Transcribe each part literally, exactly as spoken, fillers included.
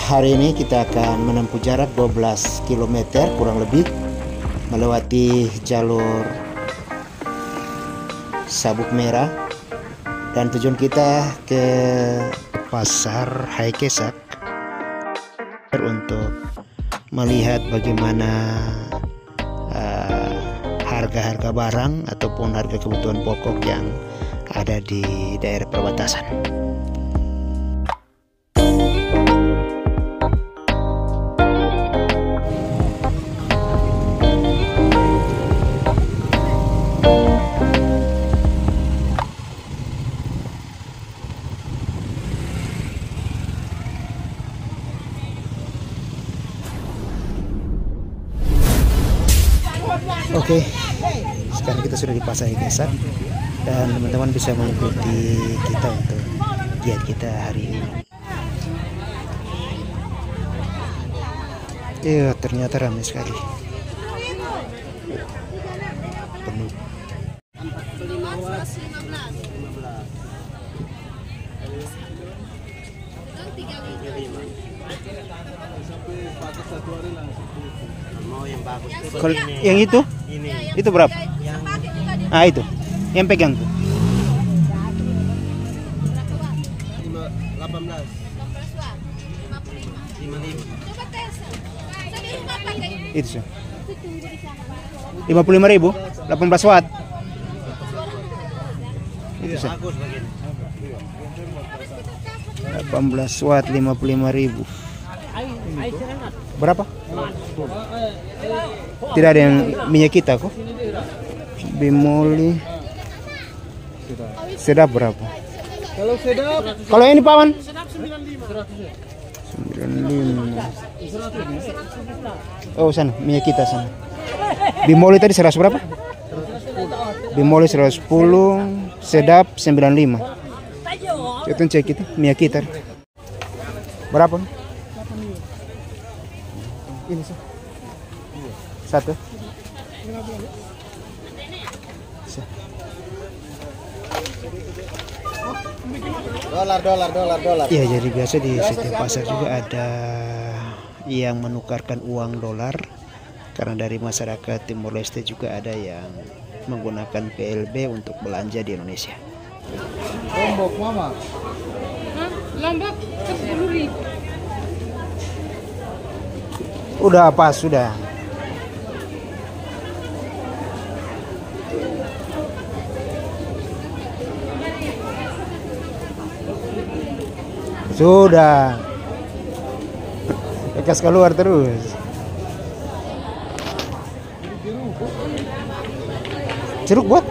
hari ini kita akan menempuh jarak dua belas kilometer kurang lebih, melewati jalur Sabuk Merah, dan tujuan kita ke Pasar Haikesak untuk melihat bagaimana harga-harga uh, barang ataupun harga kebutuhan pokok yang ada di daerah perbatasan. Oke, sekarang kita sudah di Pasar Haikesak dan teman-teman bisa mengikuti kita untuk giat kita hari ini. Iya, ternyata ramai sekali. Penuh. Kalau yang itu, ini. Itu berapa? Yang... Ah itu, yang pegang tuh. delapan belas. Itu sih. lima puluh lima ribu, delapan belas watt. Itu sih. delapan belas watt, lima puluh lima ribu. Berapa? Tidak ada yang minyak kita kok. Bimoli sedap berapa? Kalau sedap, kalau ini paman sembilan puluh lima. Oh sana minyak kita sana. Bimoli tadi seratus berapa? Bimoli seratus sepuluh, sedap sembilan puluh lima. Kita cek itu minyak kita berapa? Ini sih satu. Dolar, dolar, dolar, dolar. Ya, jadi biasa di setiap pasar juga ada yang menukarkan uang dolar, karena dari masyarakat Timor Leste juga ada yang menggunakan P L B untuk belanja di Indonesia. Lombok mama? Hah? Lombok sepuluh ribu. Udah pas, sudah. Sudah. Bekas keluar terus. Jeruk buat?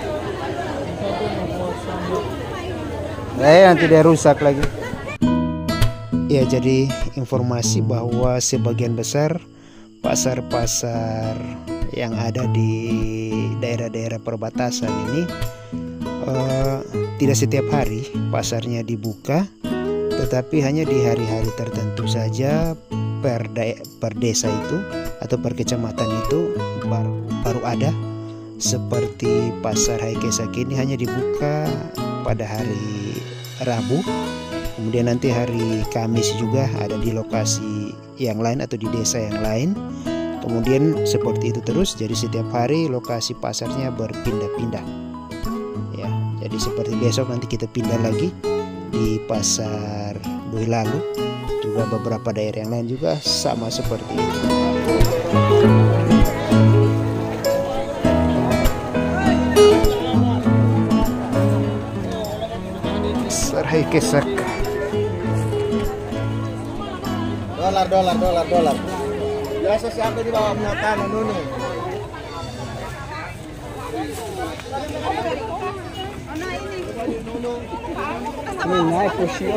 Eh, nanti dia rusak lagi. Ya, jadi informasi bahwa sebagian besar pasar-pasar yang ada di daerah-daerah perbatasan ini uh, tidak setiap hari pasarnya dibuka, tetapi hanya di hari-hari tertentu saja per, per desa itu atau per kecamatan itu baru, baru ada. Seperti Pasar Haikesak ini hanya dibuka pada hari Rabu. Kemudian nanti hari Kamis juga ada di lokasi yang lain atau di desa yang lain. Kemudian seperti itu terus, jadi setiap hari lokasi pasarnya berpindah-pindah. Ya, jadi seperti besok nanti kita pindah lagi di Pasar Boilalu. Juga beberapa daerah yang lain juga sama seperti itu. Pasar Haikesak. Dolar, dolar, dolar, dolar. Biasa siapa di bawah penyataan ini? Ini naik posio.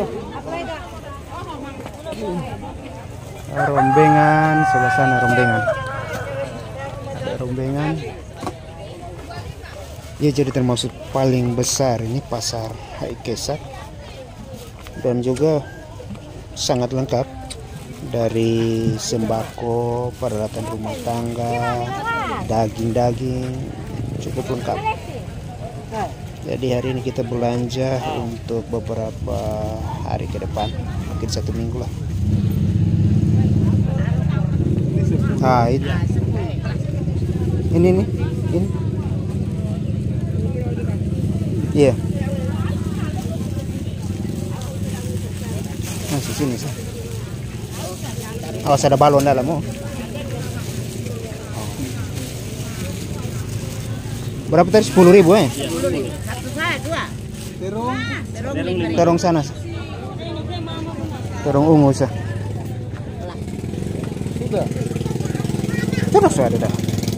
Rombengan, sebelah sana rombengan. Ada rombengan. Ya, jadi termasuk paling besar ini Pasar Haikesak, dan juga sangat lengkap. Dari sembako, peralatan rumah tangga, daging-daging, cukup lengkap. Jadi hari ini kita belanja untuk beberapa hari ke depan, mungkin satu minggu lah. Ah, itu. Ini nih, ini. Iya. Nah, sini sih. Oh, ada balon dalam. Oh. Berapa tadi? Sepuluh ribu eh? Satu saya dua. Terong. Terong sana. Terong ungu sah. Sudah. Terus sudah ada dah.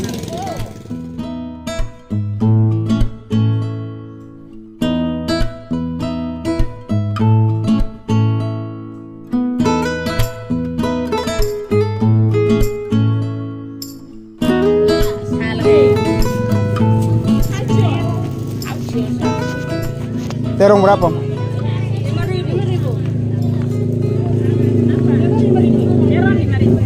Terong berapa? lima ribu. Terong lima ribu.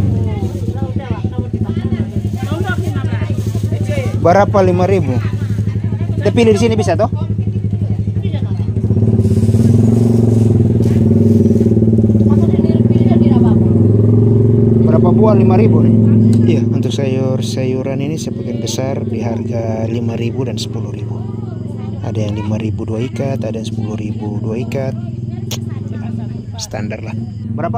Berapa lima ribu? Kita pilih di sini bisa toh? Berapa buah lima ribu nih? Iya, untuk sayur-sayuran ini sebagian besar di harga lima ribu dan sepuluh ribu. Ada yang lima ribu dua ikat, ada yang sepuluh ribu dua ikat. Standar lah. Berapa?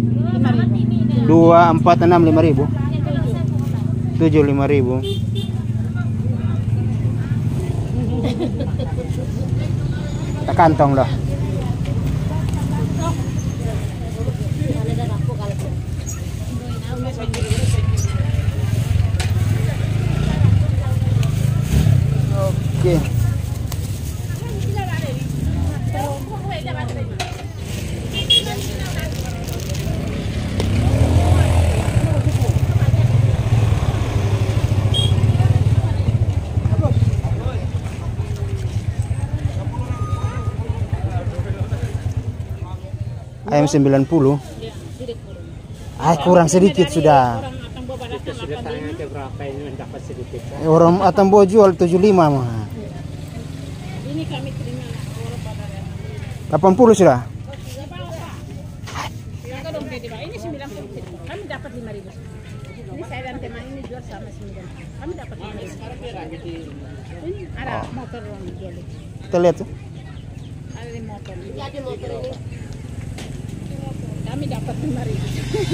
dua, empat, enam, lima ribu. tujuh, lima ribu. Kita kantong dah. Oke. Ayam sembilan puluh. Ah, kurang sedikit sudah. Sudah tanya ke berapa ini mendapat sedikit. Orang Atambo jual tujuh puluh lima mah. Ini kami terima delapan puluh sudah. ini sembilan puluh. Kami dapat lima ribu. Ini saya dan teman ini jual sama sembilan puluh. Kami dapat lima ribu. Ini ada motor yang dijual. Kita lihat tuh. Ada di motor. Ada motor ini. Kami dapat lima ribu.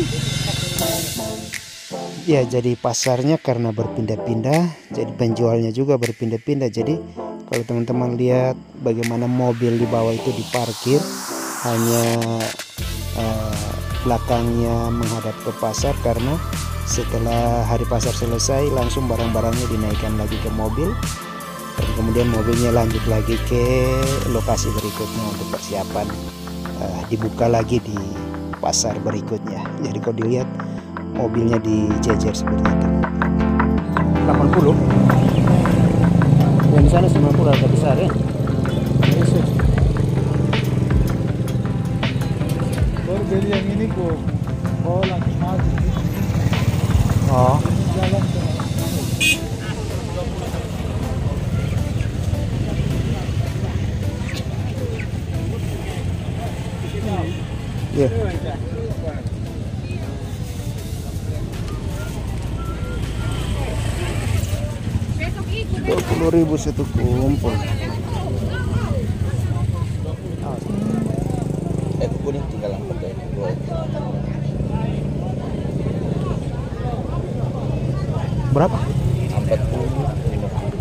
Ya, jadi pasarnya karena berpindah-pindah, jadi penjualnya juga berpindah-pindah. Jadi kalau teman-teman lihat bagaimana mobil di bawah itu diparkir, hanya uh, belakangnya menghadap ke pasar, karena setelah hari pasar selesai langsung barang-barangnya dinaikkan lagi ke mobil, dan kemudian mobilnya lanjut lagi ke lokasi berikutnya untuk persiapan uh, dibuka lagi di pasar berikutnya. Jadi kalau dilihat mobilnya dijejer seperti itu. delapan puluh. Yang di sana sembilan puluh agak besar ya. Baru beli yang ini kok. Oh, lagi maju. Oh. Jalan ke Iya. Dua puluh ribu satu kumpul. Eh, kuning tinggal empat ya. Berapa? Empat puluh, lima puluh.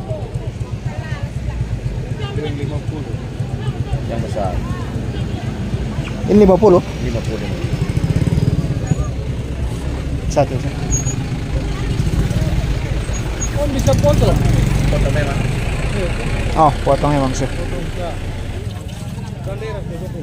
lima puluh. Yang besar. Ini lima puluh. Lima puluh. Satu. Oh, bisa potong. Potong memang. Oh, potong emang sih. Potong ya. Bandera potong.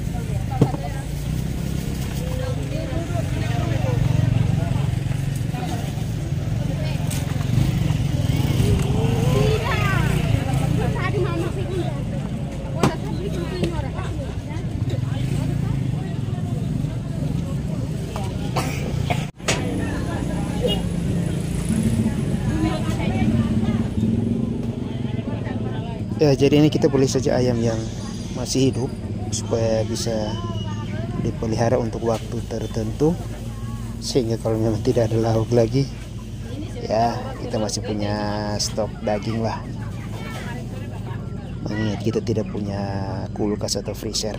Ya, jadi ini kita beli saja ayam yang masih hidup supaya bisa dipelihara untuk waktu tertentu. sehingga kalau memang tidak ada lauk lagi, ya kita masih punya stok daging lah. Mengingat kita tidak punya kulkas atau freezer.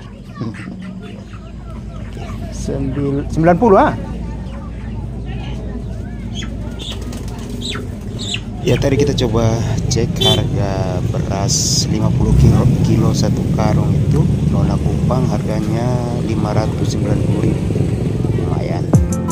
sembilan puluh ah. Ya tadi kita coba cek harga beras lima puluh kilo, kilo satu karung itu Nona Kupang harganya lima ratus sembilan puluh ribu. Lumayan.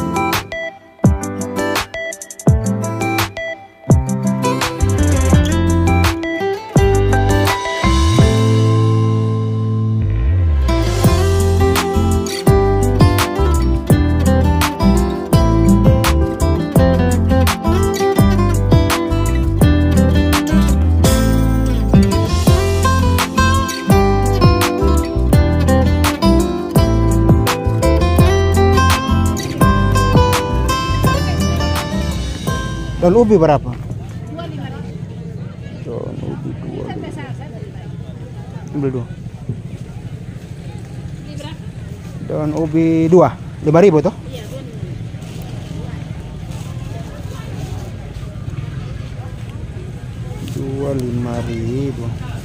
Daun ubi berapa? Dua lima ribu. Daun ubi dua. Kan biasa saya beli banyak. Ambil dua. Beli berapa? Daun ubi dua, lima ribu toh? Iya, dua lima ribu. Dua lima ribu.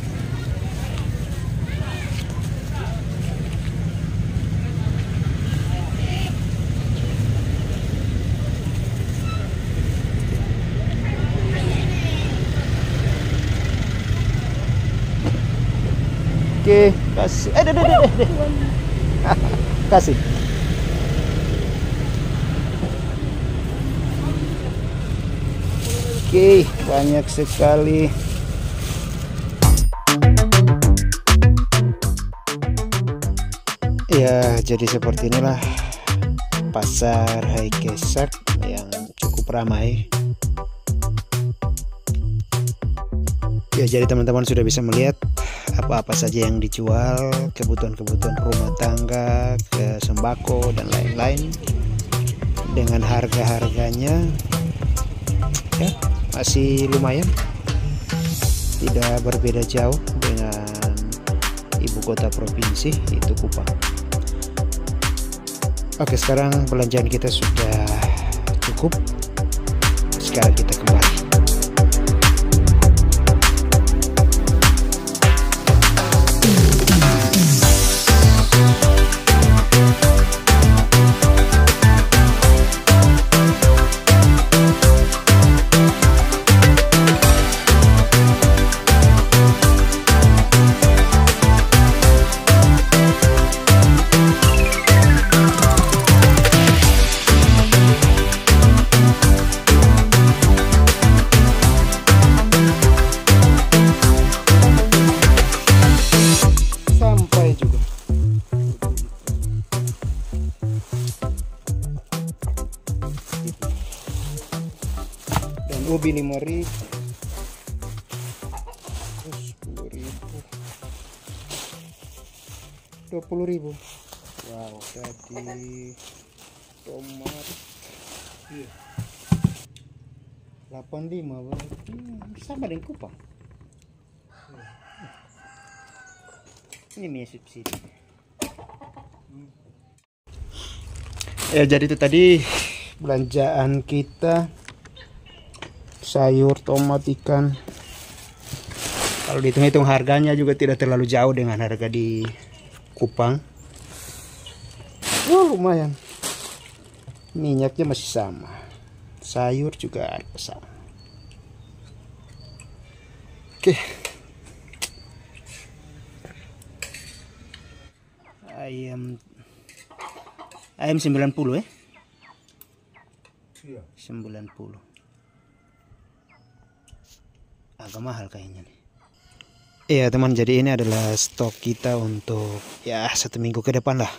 Oke, kasih. Eh, deh, deh, deh, deh. Kasih. Oke, banyak sekali. Ya, jadi seperti inilah pasar Haikesak yang cukup ramai. Ya, jadi teman-teman sudah bisa melihat apa-apa saja yang dijual, kebutuhan-kebutuhan rumah tangga, ke sembako dan lain-lain, dengan harga-harganya ya masih lumayan, tidak berbeda jauh dengan ibu kota provinsi itu Kupang. Oke, sekarang belanjaan kita sudah cukup, sekarang kita kembali. Ubi lima ribu, sepuluh ribu, dua puluh ribu. Wow, jadi tomat iya. delapan puluh lima berarti sama dengan Kupang. Ini minyak subsidi. Ya, jadi itu tadi belanjaan kita. Sayur, tomat, ikan. Kalau dihitung-hitung harganya juga tidak terlalu jauh dengan harga di Kupang. Oh, lumayan. Minyaknya masih sama. Sayur juga harga sama. Oke. Ayam ayam sembilan puluh ya? Iya. sembilan puluh. Agak mahal kayaknya nih. Iya teman, jadi ini adalah stok kita untuk ya satu minggu ke depan lah.